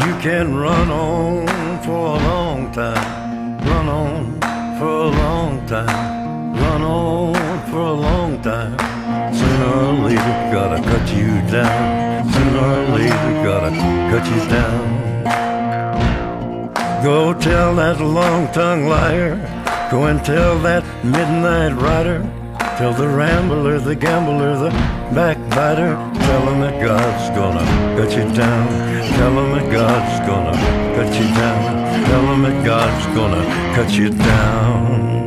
You can run on for a long time, run on for a long time, run on for a long time. Sooner or later, gotta cut you down. Sooner or later, gotta cut you down. Go tell that long-tongued liar. Go and tell that midnight rider. Tell the rambler, the gambler, the backbiter. Tell him that God's gonna cut you down. Tell him that God's gonna cut you down. Tell him that God's gonna cut you down.